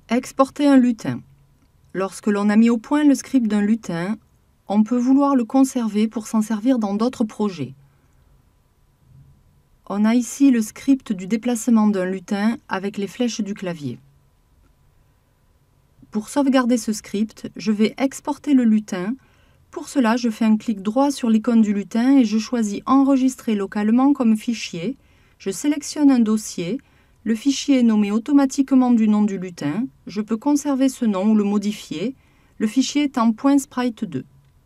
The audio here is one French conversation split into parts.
Exporter un lutin. Lorsque l'on a mis au point le script d'un lutin, on peut vouloir le conserver pour s'en servir dans d'autres projets. On a ici le script du déplacement d'un lutin avec les flèches du clavier. Pour sauvegarder ce script, je vais exporter le lutin. Pour cela, je fais un clic droit sur l'icône du lutin et je choisis Enregistrer localement comme fichier. Je sélectionne un dossier. Le fichier est nommé automatiquement du nom du lutin. Je peux conserver ce nom ou le modifier. Le fichier est en .sprite2.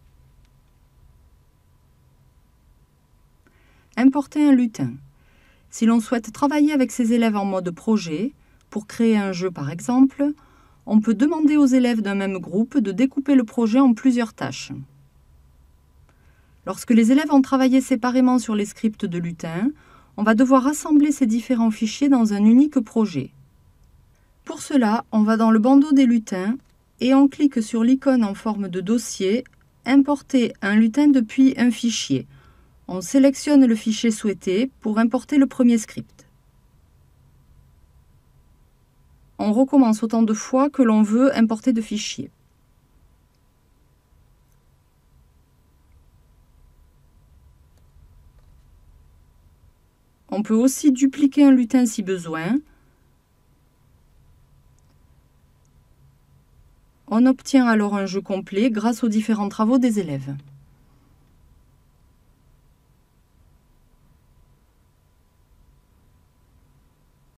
Importer un lutin. Si l'on souhaite travailler avec ses élèves en mode projet, pour créer un jeu par exemple, on peut demander aux élèves d'un même groupe de découper le projet en plusieurs tâches. Lorsque les élèves ont travaillé séparément sur les scripts de lutin, on va devoir assembler ces différents fichiers dans un unique projet. Pour cela, on va dans le bandeau des lutins et on clique sur l'icône en forme de dossier « Importer un lutin depuis un fichier ». On sélectionne le fichier souhaité pour importer le premier script. On recommence autant de fois que l'on veut importer de fichiers. On peut aussi dupliquer un lutin si besoin. On obtient alors un jeu complet grâce aux différents travaux des élèves.